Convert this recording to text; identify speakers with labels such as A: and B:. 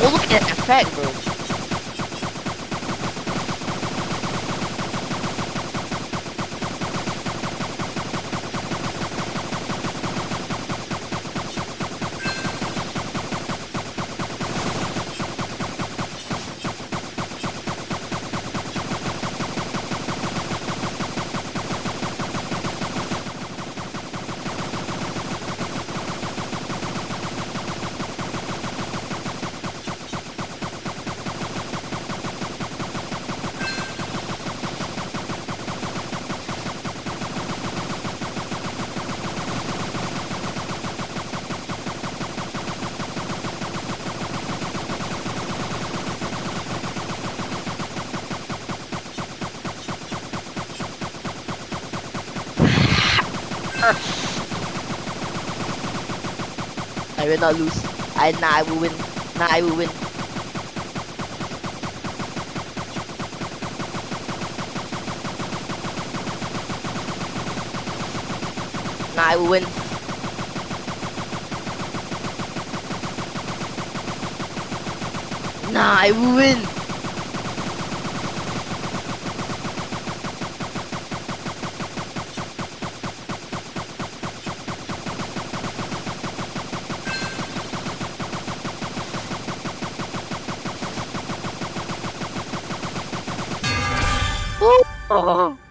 A: Oh, look at that effect, bro. I will not lose. I will win. Nah, I will win. Nah, I will win. Nah, I will win. Oh.